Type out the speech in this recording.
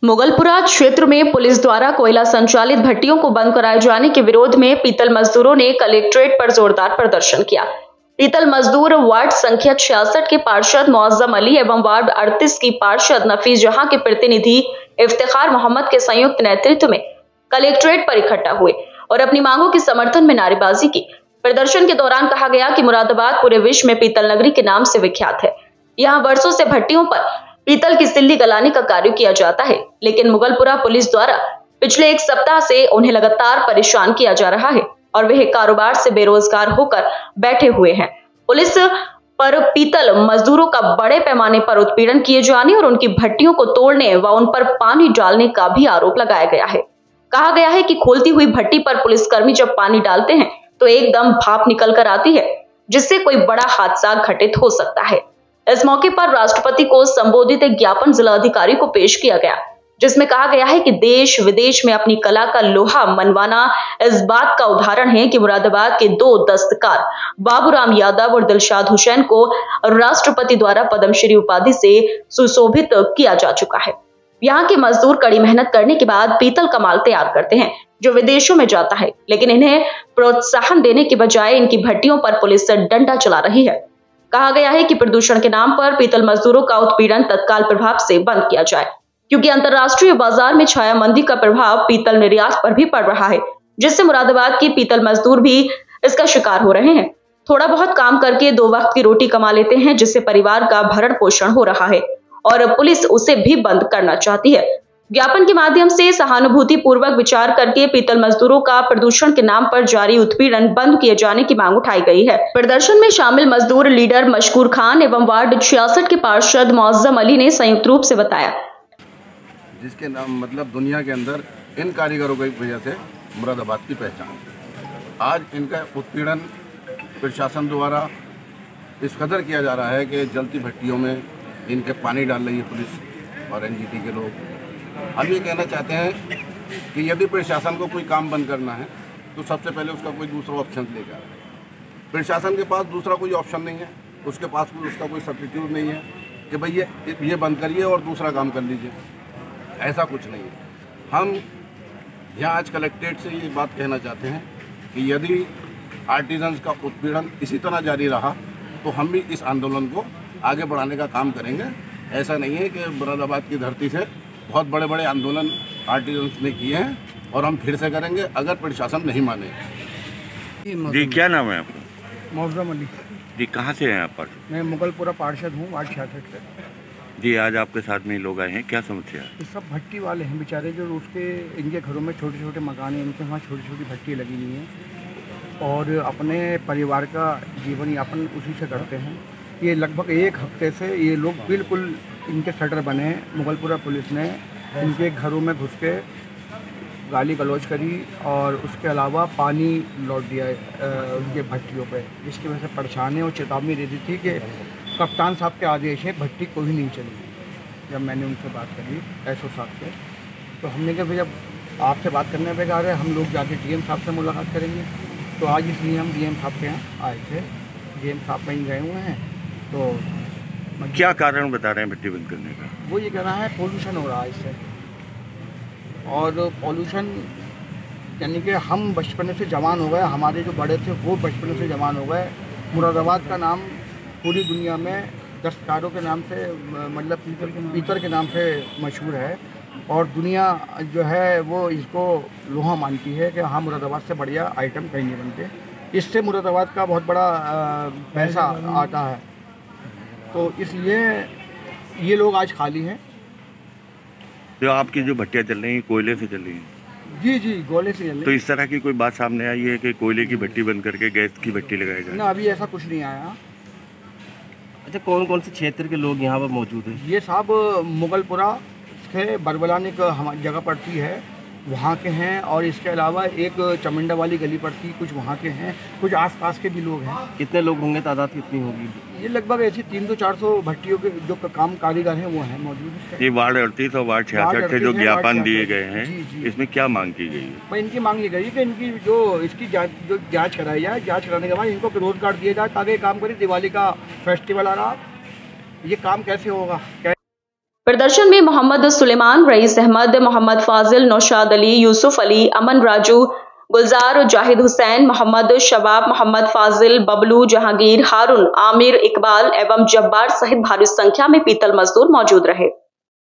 मुगलपुरा क्षेत्र में पुलिस द्वारा कोयला संचालित भट्टियों को बंद कराए जाने के विरोध में पीतल मजदूरों ने कलेक्ट्रेट पर जोरदार प्रदर्शन किया। पीतल मजदूर वार्ड संख्या 66 के पार्षद मुअज्जम अली एवं वार्ड 38 की पार्षद नफीस जहां के प्रतिनिधि इफ्तिखार मोहम्मद के संयुक्त नेतृत्व में कलेक्ट्रेट पर इकट्ठा हुए और अपनी मांगों के समर्थन में नारेबाजी की। प्रदर्शन के दौरान कहा गया कि मुरादाबाद पूरे विश्व में पीतल नगरी के नाम से विख्यात है। यहाँ वर्षों से भट्टियों पर पीतल की सिल्ली गलाने का कार्य किया जाता है, लेकिन मुगलपुरा पुलिस द्वारा पिछले एक सप्ताह से उन्हें लगातार परेशान किया जा रहा है और वे कारोबार से बेरोजगार होकर बैठे हुए हैं। पुलिस पर पीतल मजदूरों का बड़े पैमाने पर उत्पीड़न किए जाने और उनकी भट्टियों को तोड़ने व उन पर पानी डालने का भी आरोप लगाया गया है। कहा गया है कि खोलती हुई भट्टी पर पुलिसकर्मी जब पानी डालते हैं तो एकदम भाप निकल कर आती है, जिससे कोई बड़ा हादसा घटित हो सकता है। इस मौके पर राष्ट्रपति को संबोधित एक ज्ञापन जिलाधिकारी को पेश किया गया, जिसमें कहा गया है कि देश विदेश में अपनी कला का लोहा मनवाना इस बात का उदाहरण है कि मुरादाबाद के दो दस्तकार बाबूराम यादव और दिलशाद हुसैन को राष्ट्रपति द्वारा पद्मश्री उपाधि से सुशोभित किया जा चुका है। यहाँ के मजदूर कड़ी मेहनत करने के बाद पीतल का माल तैयार करते हैं जो विदेशों में जाता है, लेकिन इन्हें प्रोत्साहन देने के बजाय इनकी भट्टियों पर पुलिस डंडा चला रही है। कहा गया है कि प्रदूषण के नाम पर पीतल मजदूरों का उत्पीड़न तत्काल प्रभाव से बंद किया जाए, क्योंकि अंतर्राष्ट्रीय बाजार में छाया मंदी का प्रभाव पीतल निर्यात पर भी पड़ रहा है, जिससे मुरादाबाद के पीतल मजदूर भी इसका शिकार हो रहे हैं। थोड़ा बहुत काम करके 2 वक्त की रोटी कमा लेते हैं, जिससे परिवार का भरण पोषण हो रहा है और पुलिस उसे भी बंद करना चाहती है। ज्ञापन के माध्यम से सहानुभूति पूर्वक विचार करके पीतल मजदूरों का प्रदूषण के नाम पर जारी उत्पीड़न बंद किए जाने की मांग उठाई गई है। प्रदर्शन में शामिल मजदूर लीडर मशकूर खान एवं वार्ड 66 के पार्षद मुअज्जम अली ने संयुक्त रूप से बताया, जिसके नाम मतलब दुनिया के अंदर इन कारीगरों की वजह से मुरादाबाद की पहचान। आज इनका उत्पीड़न प्रशासन द्वारा इस कदर किया जा रहा है कि जलती भट्टियों में इनके पानी डाल रही है पुलिस और एनजीटी के लोग। हम ये कहना चाहते हैं कि यदि प्रशासन को कोई काम बंद करना है तो सबसे पहले उसका कोई दूसरा ऑप्शन लेगा। प्रशासन के पास दूसरा कोई ऑप्शन नहीं है, उसके पास उसका कोई सब्स्टिट्यूट नहीं है कि भाई ये बंद करिए और दूसरा काम कर लीजिए, ऐसा कुछ नहीं है। हम यहाँ आज कलेक्ट्रेट से ये बात कहना चाहते हैं कि यदि आर्टिजन्स का उत्पीड़न इसी तरह जारी रहा तो हम भी इस आंदोलन को आगे बढ़ाने का काम करेंगे। ऐसा नहीं है कि मुरादाबाद की धरती से बहुत बड़े बड़े आंदोलन आर्टिजन्स ने किए हैं और हम फिर से करेंगे अगर प्रशासन नहीं माने। जी क्या नाम है आपका? मुअज्जम अली जी, कहाँ से हैं आप पर? मैं मुगलपुरा पार्षद हूँ, वार्ड 66 से। जी, आज आपके साथ में लोग आए हैं, क्या समस्या है? ये सब भट्टी वाले हैं बेचारे, जो इनके घरों में छोटे छोटे मकान हैं, इनके वहाँ छोटी छोटी भट्टी लगी हुई हैं और अपने परिवार का जीवन यापन उसी से करते हैं। ये लगभग 1 हफ्ते से ये लोग बिल्कुल इनके शटर बने हैं। मुगलपुरा पुलिस ने इनके घरों में घुस के गाली गलौज करी और उसके अलावा पानी लौट दिया उनके भट्टियों पे, जिसकी वजह से परेशानी और चेतावनी दे दी थी कि कप्तान साहब के आदेश है भट्टी कोई नहीं चलेगी। जब मैंने उनसे बात करी एसओ साहब से, तो हमने कहा भैया आपसे बात करने बेकार है, हम लोग जाके डीएम साहब से मुलाकात करेंगे। तो आज इसलिए हम डीएम साहब के यहाँ आए थे। डीएम साहब कहीं गए हुए हैं, तो क्या कारण बता रहे हैं भट्टी बंद करने का? वो ये कह रहा है पोल्यूशन हो रहा है इससे, और पोल्यूशन यानी कि हम बचपन से जवान हो गए, हमारे जो बड़े थे वो बचपन से जवान हो गए। मुरादाबाद का नाम पूरी दुनिया में दस्तकारों के नाम से मतलब पीतल के नाम से मशहूर है और दुनिया जो है वो इसको लोहा मानती है कि हाँ मुरादाबाद से बढ़िया आइटम कहीं नहीं बनते। इससे मुरादाबाद का बहुत बड़ा पैसा आता है, तो इसलिए ये लोग आज खाली हैं। तो आपकी जो भट्टियाँ चल रही हैं कोयले से चल रही हैं? जी जी, गोले से चल रही। तो इस तरह की कोई बात सामने आई है कि कोयले की भट्टी बंद करके गैस की भट्टी लगाई जाए? ना, अभी ऐसा कुछ नहीं आया। अच्छा, कौन कौन से क्षेत्र के लोग यहाँ पर मौजूद हैं? ये साहब मुगलपुरा से बरबलाने का हमारी जगह पड़ती है, वहाँ के हैं, और इसके अलावा एक चमिंडा वाली गली पड़ती, कुछ वहाँ के हैं, कुछ आसपास के भी लोग हैं। कितने लोग होंगे, तादाद कितनी होगी? ये लगभग ऐसी 300-400 भट्टियों के जो काम कारीगर हैं वो हैं मौजूद। ये वार्ड 38 और वार्ड 66 से जो ज्ञापन दिए गए हैं, जी जी, इसमें क्या मांग की गई है? भाई इनकी मांग ये गई है कि इनकी इसकी जाँच कराई जाए, जाँच कराने के बाद इनको रोजगार दिया जाए ताकि काम करें। दिवाली का फेस्टिवल आ रहा, ये काम कैसे होगा? प्रदर्शन में मोहम्मद सुलेमान, रईस अहमद, मोहम्मद फाजिल, नौशाद अली, यूसुफ अली, अमन राजू, गुलजार, जाहिद हुसैन, मोहम्मद शबाब, मोहम्मद फाजिल, बबलू, जहांगीर, हारून, आमिर, इकबाल एवं जब्बार सहित भारी संख्या में पीतल मजदूर मौजूद रहे।